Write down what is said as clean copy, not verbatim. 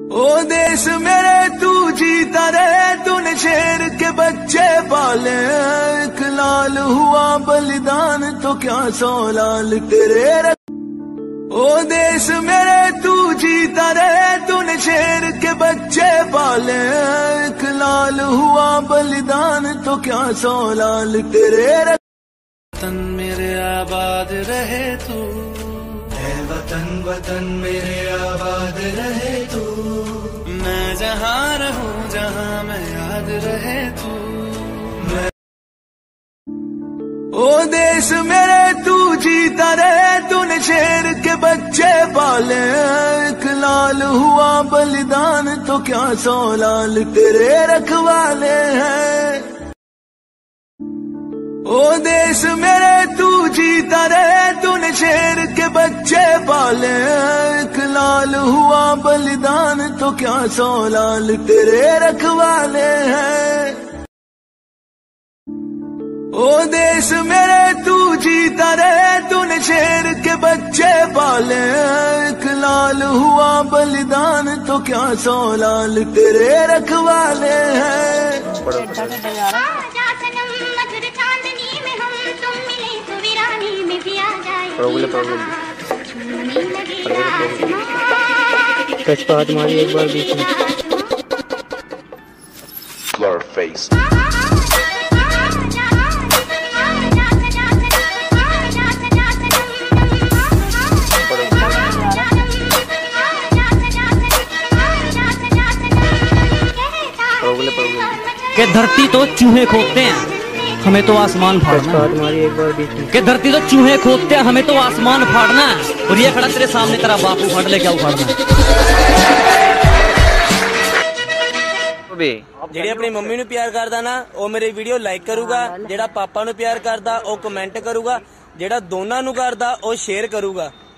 ओ देश मेरे तू जीता रहे, तूने शेर के बच्चे पाले। एक लाल हुआ बलिदान तो क्या 100 लाल तेरे। ओ देश मेरे तू जीता रहे, तूने शेर के बच्चे पाले। एक लाल हुआ बलिदान तो क्या 100 लाल तेरे। वतन मेरे आबाद रहे तू, वतन वतन मेरे आबाद रहे तू। मैं जहाँ रहूं जहाँ मैं याद रहे तू। ओ देश मेरे तू जीता रहे, तूने शेर के बच्चे पाले। एक लाल हुआ बलिदान तो क्या 100 लाल तेरे रखवाले हैं। ओ देश मेरे तू जीता रहे, तूने शेर के बच्चे पाले। एक लाल हुआ बलिदान तो क्या 100 लाल तेरे रखवाले हैं। ओ देश मेरे तू जीता रहे, तूने शेर के बच्चे पाले। एक लाल हुआ बलिदान तो क्या 100 लाल तेरे रखवाले हैं। कच पे हाथ मारी एक बार बीच में। कि धरती तो चूहे खोदते हैं, हमें तो आसमान फाड़ना है। एक बार बीच में। कि धरती तो चूहे खोदते हैं, हमें तो आसमान फाड़ना है। और ये खड़ा तेरे सामने तेरा बापू फाड़ ले, क्या उखाड़ना है। जेड़ी अपनी मम्मी नू प्यार करदा ना, वो मेरी वीडियो लाइक करूगा। जेड़ा पापा नू प्यार करदा, वो कमेंट करूगा। जेड़ा दोनों नू करदा, वो शेयर करूगा।